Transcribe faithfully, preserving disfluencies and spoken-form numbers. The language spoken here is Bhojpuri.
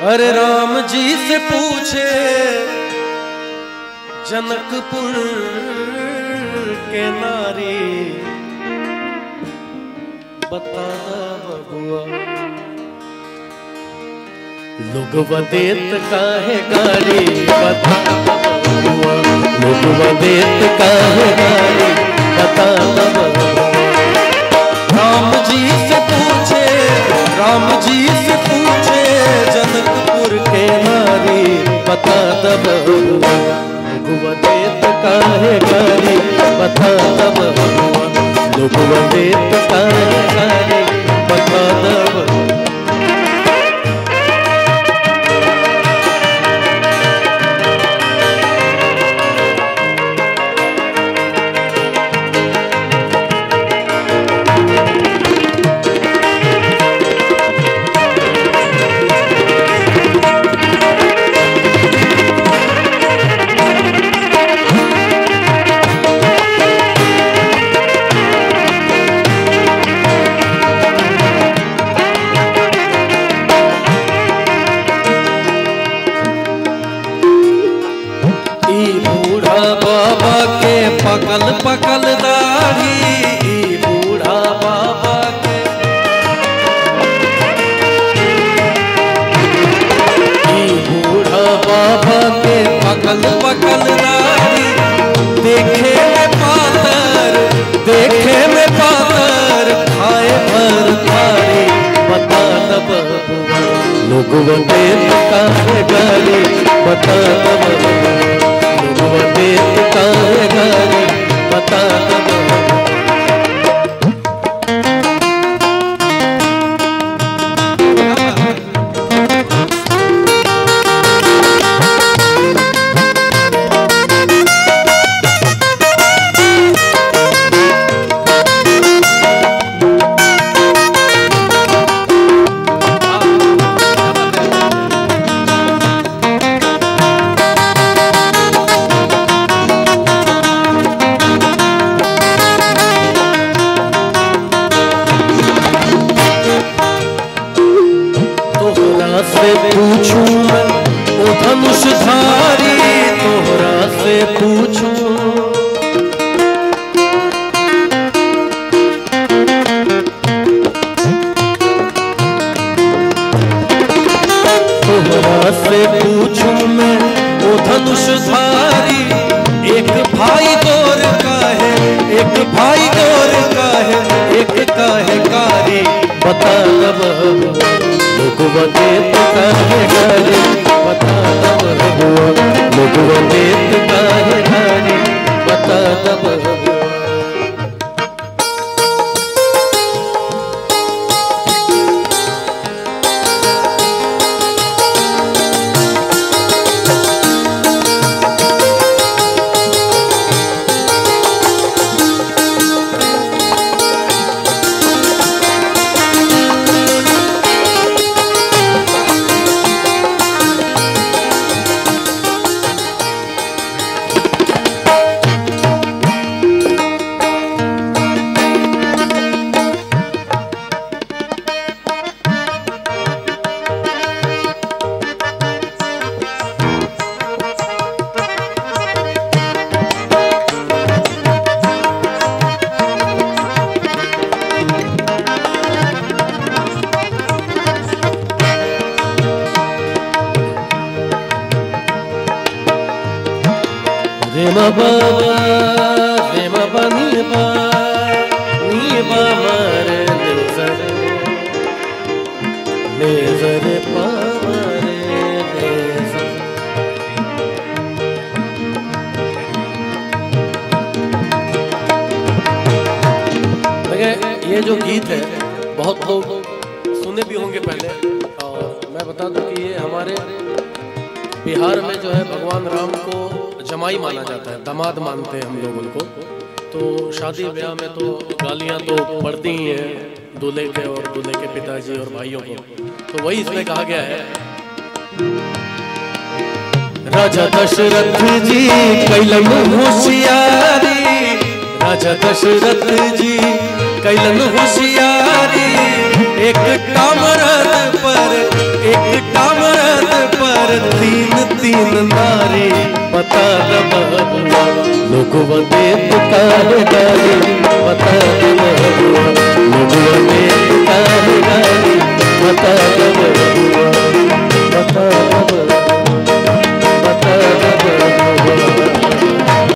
अरे राम जी से पूछे जनकपुर के नारी, बता बबुआ लोग वदेत काहे गारी, बता बबुआ लोग वदेत काहे गारी, बता बबुआ। राम जी से पूछे राम जी से पूछे जनकपुर के नारी, बता बबुआ लोग वदेत काहे गारी, बता बबुआ लोग वदेत काहे गारी, बता बबुआ। पकल पकल दाढ़ी बूढ़ा बाबा के, बूढ़ा बाबा के पकल पकल दाढ़ी, देखे में पातर देखे में पातर, खाए भर थारी, बता बबुआ लोग वदेत काहे गारी, बता बबुआ लोग वदेत काहे गारी, बता बबुआ। से पूछूं मैं ओ धनुषधारी, तोहरा से पूछूं तोहरा से पूछूं मैं ओ धनुषधारी, एक भाई गोर का है एक भाई गोर का है, एक का है कारी, बता बबुआ लोग वदेत काहे गारी, बता बबुआ लोग वदेत काहे गारी, बता बबुआ। रेमा बाबा रेमा बनी बा नी बा मारे लेजर लेजर पारे लेजर। देखिए ये जो गीत है बहुत लोग सुने भी होंगे पहले, और मैं बता दूं कि ये हमारे बिहार में जो है भगवान राम को जमाई माना जाता है, दामाद मानते हैं हम लोग उनको। तो शादी ब्याह में तो गालियां तो पड़ती ही हैं दूल्हे के और दूल्हे के पिताजी और भाइयों को, तो वही इसमें कहा गया है। राजा दशरथ जी कैलन होशियारी, राजा दशरथ जी कैलन होशियारी, एक टामरद पर एक टामरद हसीन नारी बता द